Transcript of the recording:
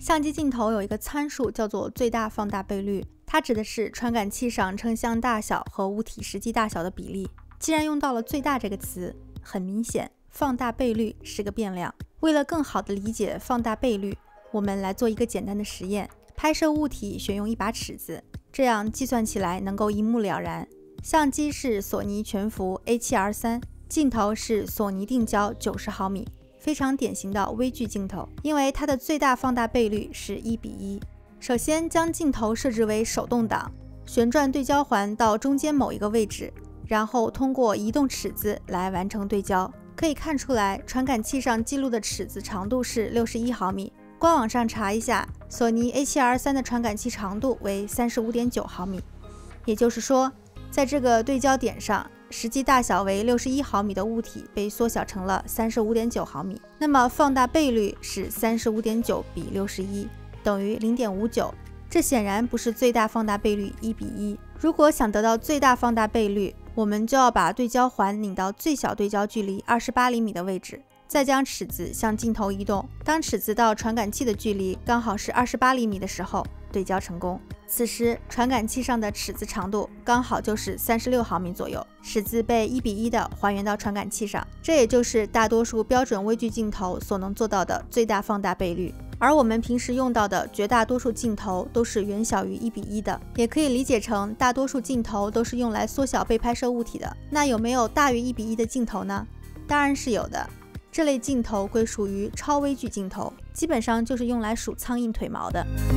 相机镜头有一个参数叫做最大放大倍率，它指的是传感器上成像大小和物体实际大小的比例。既然用到了最大这个词，很明显，放大倍率是个变量。为了更好地理解放大倍率，我们来做一个简单的实验。拍摄物体选用一把尺子，这样计算起来能够一目了然。相机是索尼全幅 A7R3， 镜头是索尼定焦90毫米。非常典型的微距镜头，因为它的最大放大倍率是1:1。首先将镜头设置为手动挡，旋转对焦环到中间某一个位置，然后通过移动尺子来完成对焦。可以看出来，传感器上记录的尺子长度是61毫米。官网上查一下，索尼 A7R3 的传感器长度为35.9毫米。也就是说，在这个对焦点上，实际大小为61毫米的物体被缩小成了35.9毫米，那么放大倍率是35.9比61，等于0.59。这显然不是最大放大倍率1:1。如果想得到最大放大倍率，我们就要把对焦环拧到最小对焦距离28厘米的位置，再将尺子向镜头移动。当尺子到传感器的距离刚好是28厘米的时候，对焦成功。此时传感器上的尺子长度刚好就是36毫米左右，尺子被1:1的还原到传感器上，这也就是大多数标准微距镜头所能做到的最大放大倍率。而我们平时用到的绝大多数镜头都是远小于1:1的，也可以理解成大多数镜头都是用来缩小被拍摄物体的。那有没有大于1:1的镜头呢？当然是有的。这类镜头归属于超微距镜头，基本上就是用来数苍蝇腿毛的。